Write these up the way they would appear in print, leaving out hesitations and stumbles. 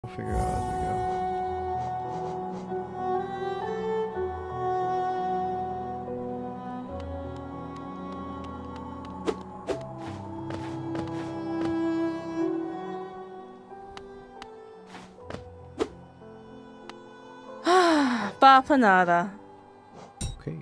We'll figure it out as we go. Bapanada. Okay.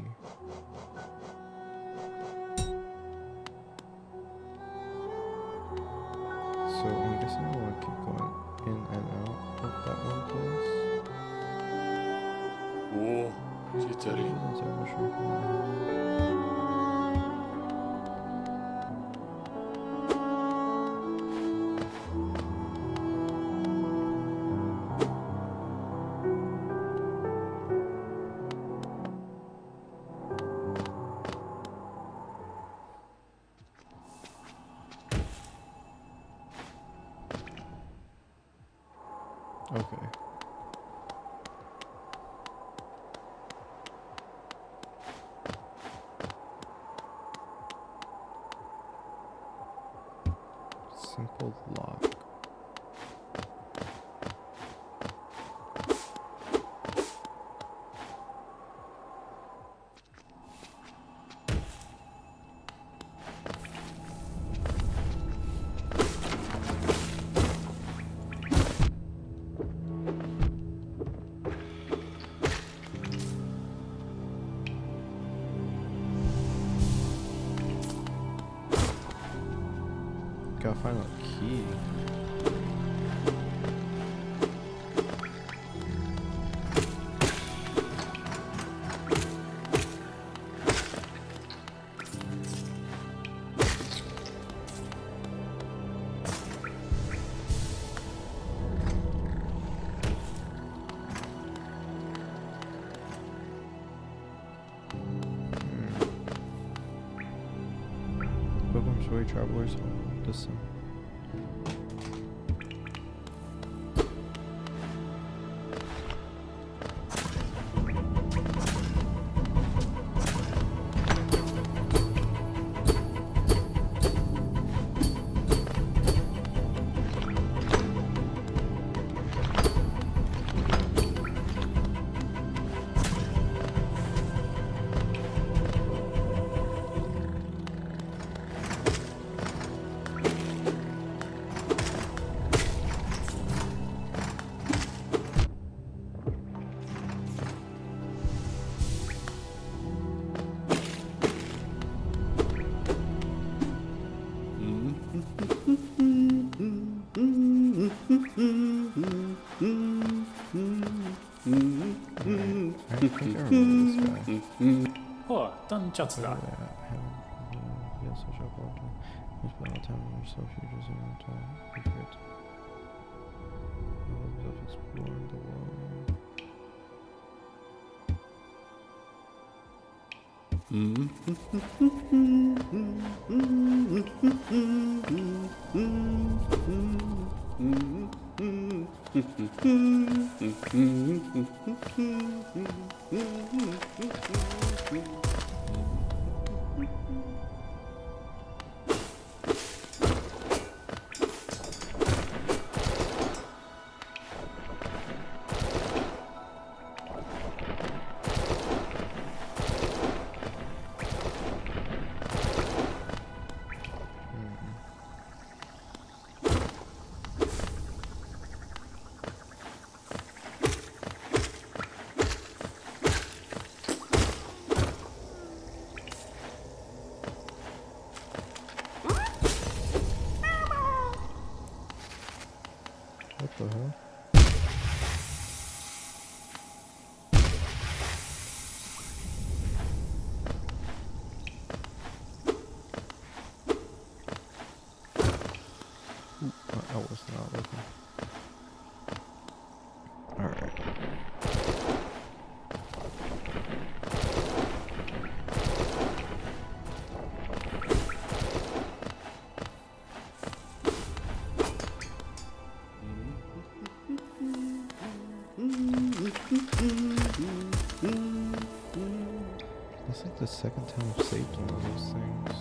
So I'm guessing I want to keep going in and out of that one place. Whoa, jittery. That's a mushroom. Okay. Simple lock. Gotta find a key. Pilgrim's Way Travelers Home. Listen. I think I remember this guy. ああ、単チャツだ。 Yes, I shall go to. You spend all time on yourself, you just in time. You forget. You love yourself exploring the world. What the hell? Ooh, I was not looking. Alright. It's like the second time I've saved one of those things.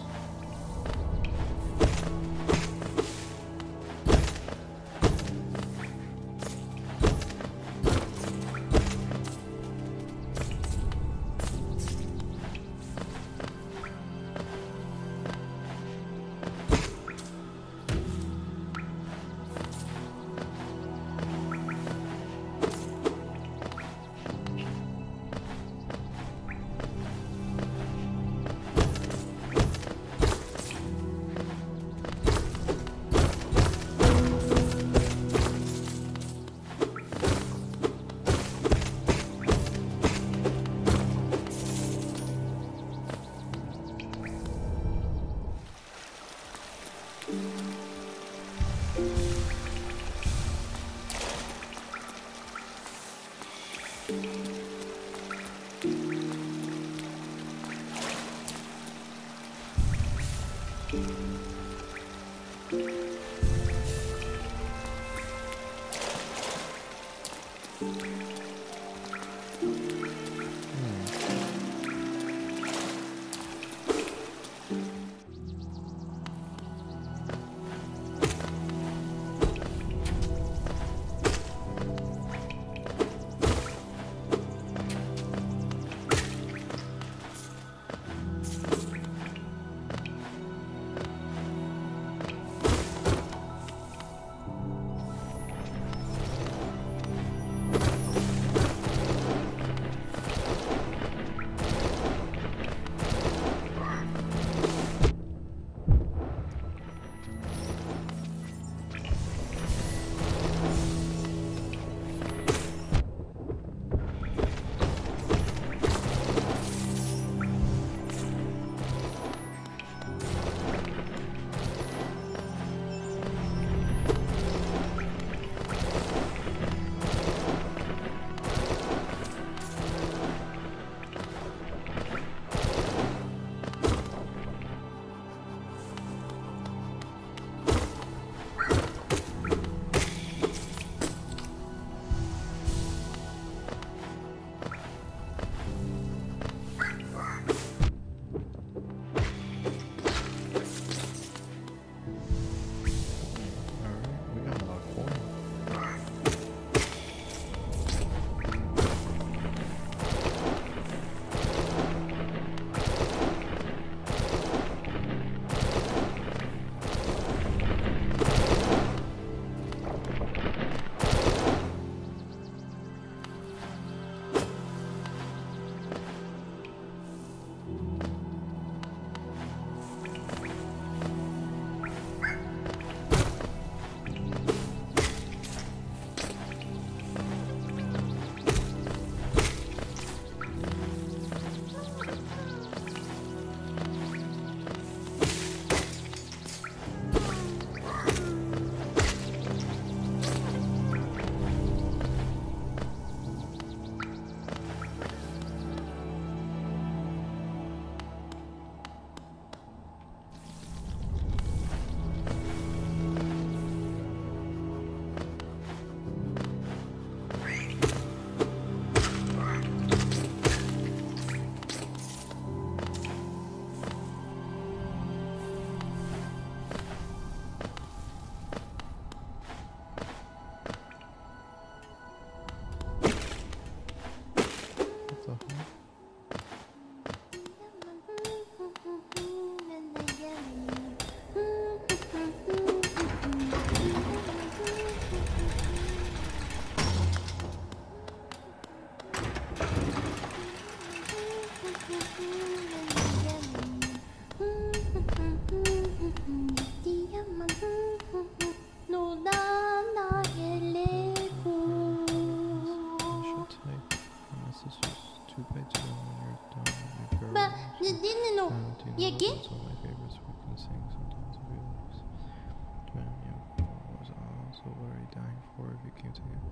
얘기? Some of my favorites we can sing sometimes if you like. When you was also very dying for if you came to you.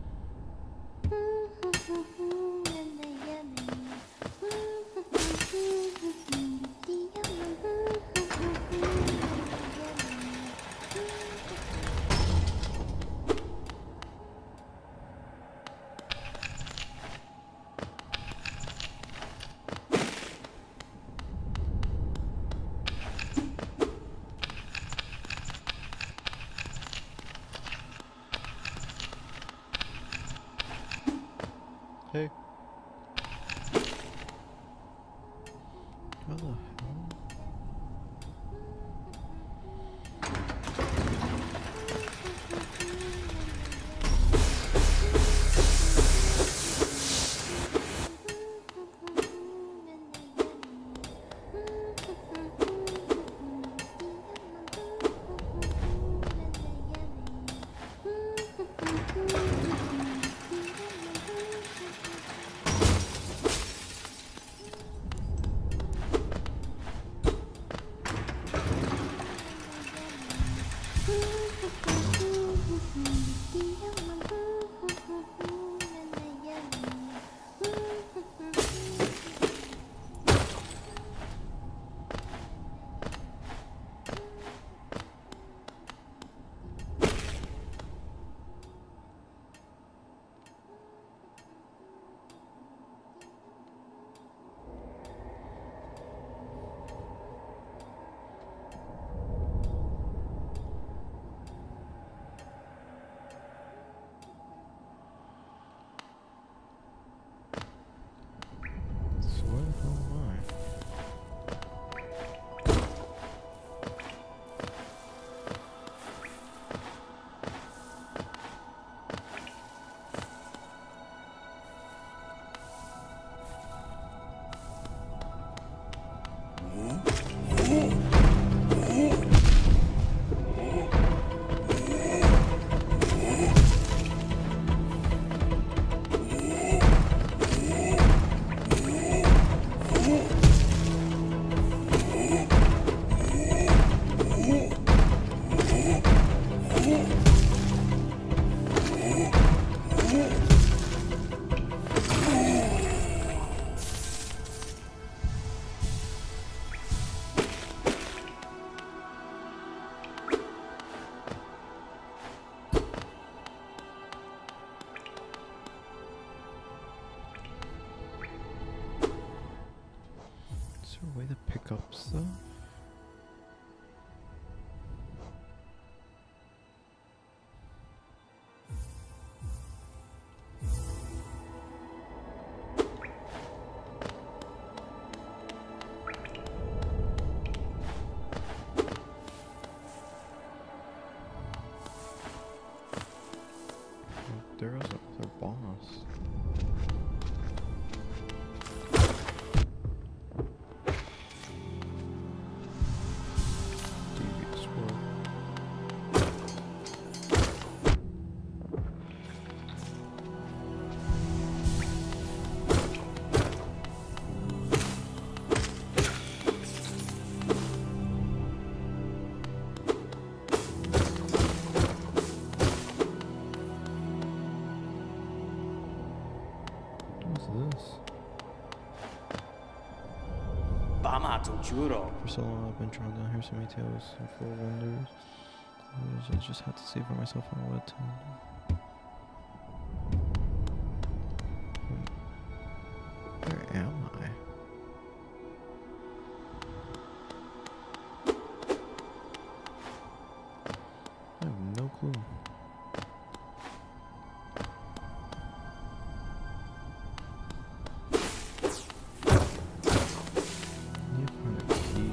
Hey. What the hell? Is there a way to pick up stuff? There was another boss. Devious world. What's this? For so long I've been trying to hear so many tales and full of wonders. I just had to see for myself on a webtoon. Where am I? I have no clue. I need to find a key.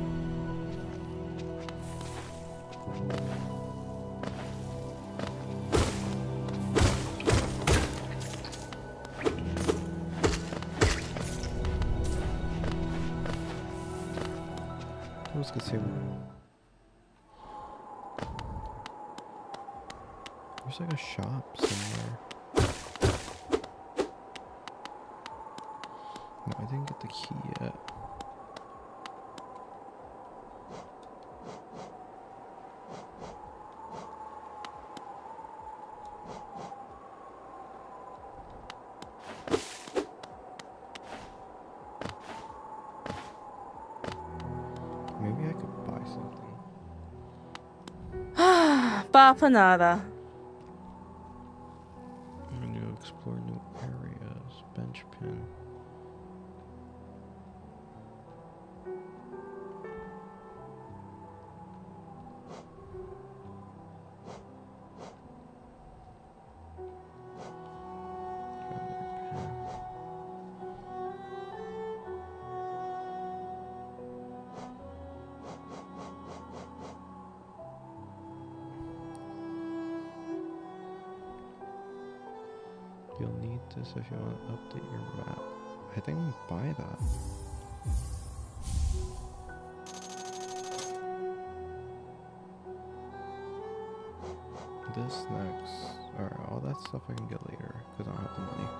Let's go see what. There's like a shop somewhere. No, I didn't get the key yet. Maybe I could buy something. Papa nada. I'm going to explore new areas. Bench pin. You'll need this if you want to update your map. I think I'll buy that. This next. Alright, all that stuff I can get later because I don't have the money.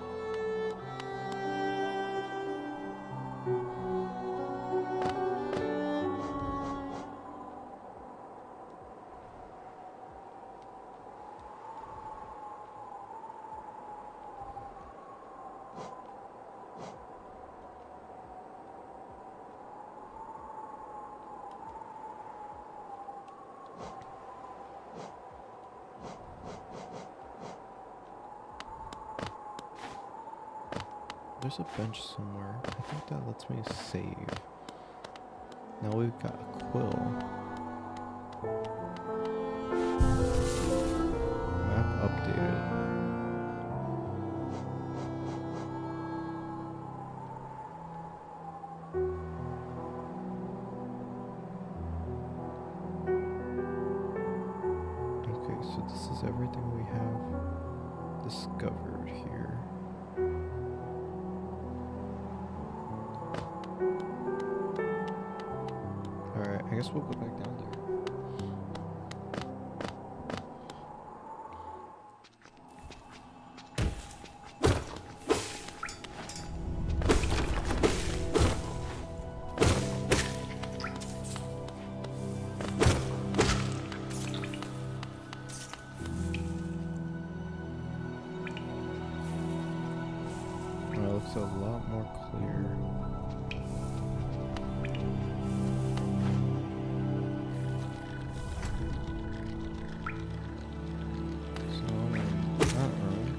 There's a bench somewhere. I think that lets me save. Now we've got a quill. Map updated. Okay, so this is everything we have discovered here. Alright, I guess we'll go back down there. looks a lot more clear. So I'm in that room.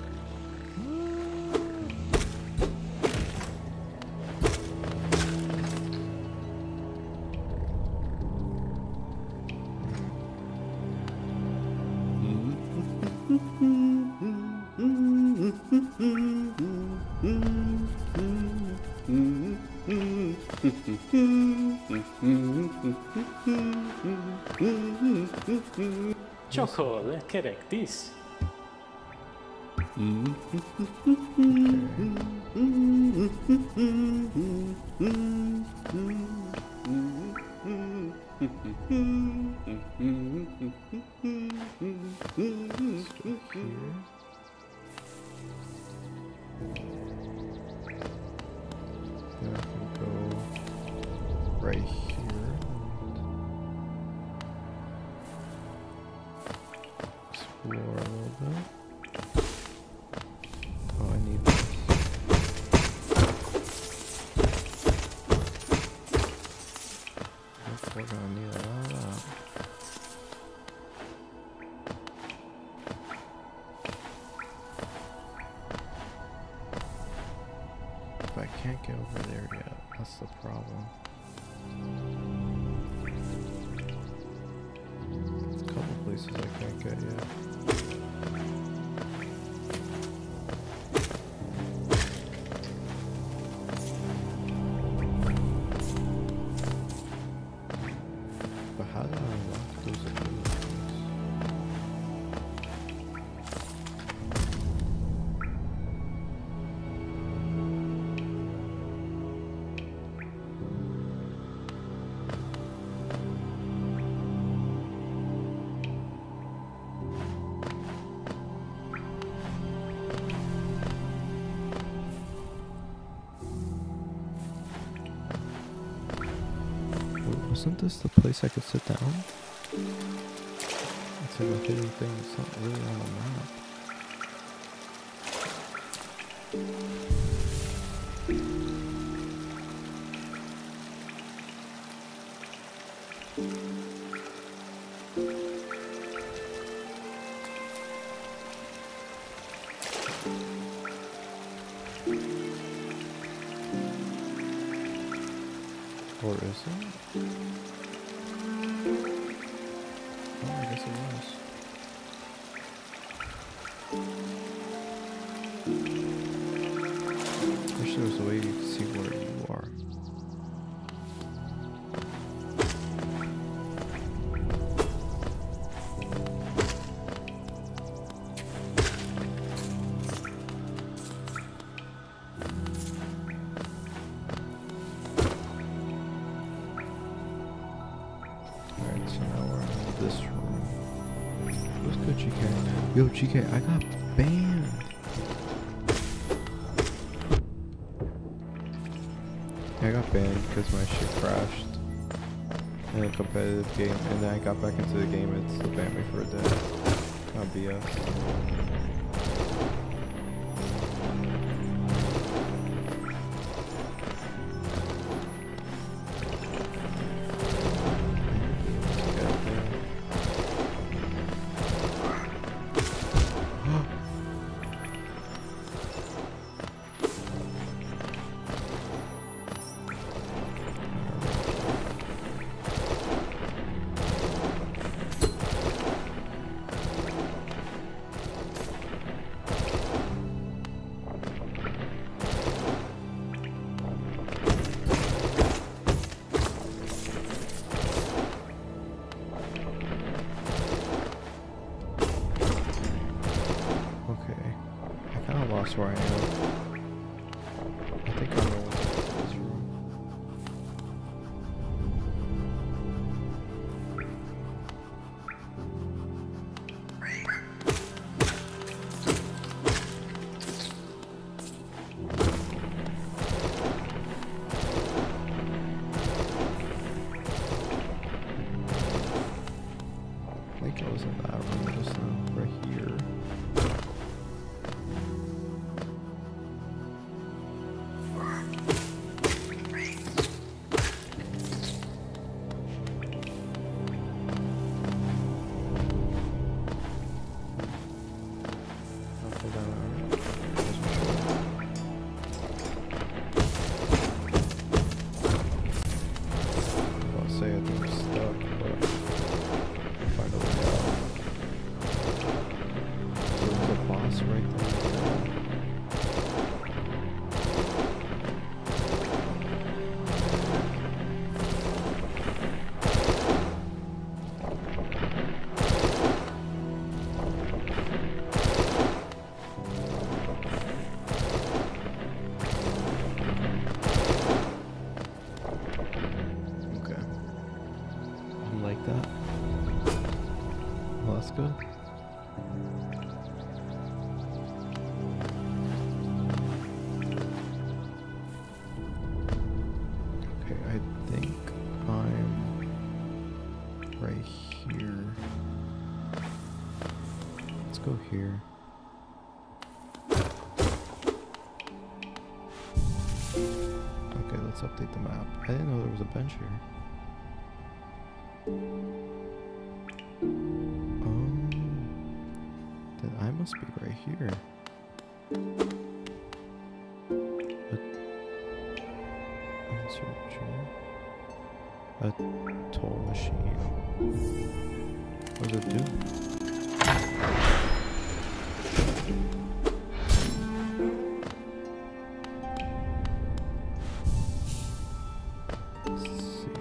Chocolate, correct this. Then I can go right here and explore a little bit. Oh, I need this. We're gonna need a lot of that. But I can't get over there yet. That's the problem. There's a couple places I can't get yet. But how do I unlock those abilities? Wasn't this the place I could sit down? It's like a hidden thing. It's not really on the map. Or is it? Oh, I guess it was. Wish there was a way you could see where you are. Alright, so now we're in this room. What's good, GK? Yo, GK, I got banned. I got banned because my shit crashed in a competitive game, and then I got back into the game and it still banned me for a day. Not BS. Where I am. I think I know what's in this room. I think I was in that room just now, right here. here. Okay, let's update the map. I didn't know there was a bench here. Oh, then I must be right here. A toll machine. What does it do? Let's see.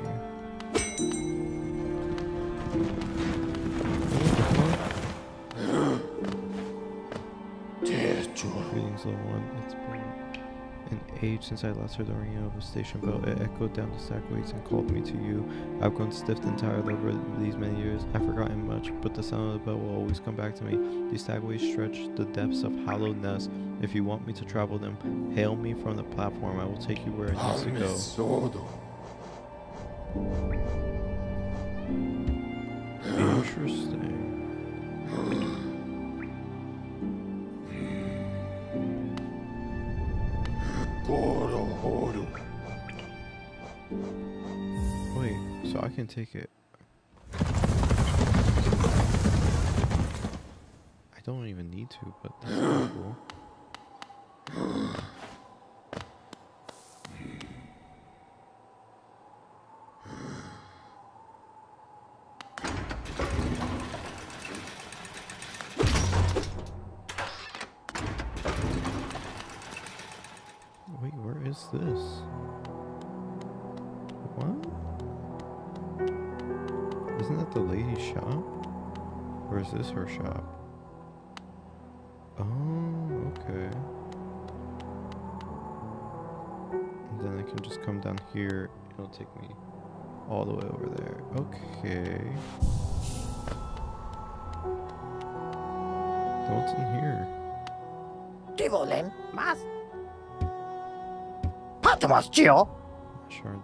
Greetings, little one. It's been an age since I last heard the ringing of a station bell. It echoed down the stackways and called me to you. I've grown stiff and tired over these many years. I've forgotten much, but the sound of the bell will always come back to me. These stackways stretch the depths of hollow nests. If you want me to travel them, hail me from the platform. I will take you where it needs to go. Interesting. Wait, so I can take it. I don't even need to, but that's pretty cool. Wait, where is this? What? Isn't that the lady's shop? Or is this her shop? Oh, okay. And then I can just come down here. It'll take me all the way over there. Okay. Then what's in here? Divolen, mas. Patmos, Gio. Shard.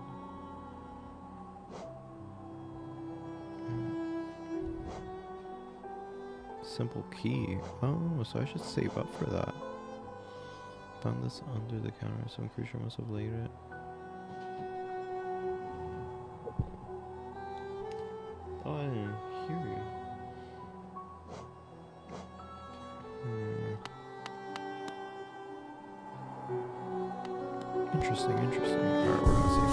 Simple key. Oh, so I should save up for that. Found this under the counter. Some creature must have laid it. Oh, I didn't hear you. Interesting, interesting. Alright, we're gonna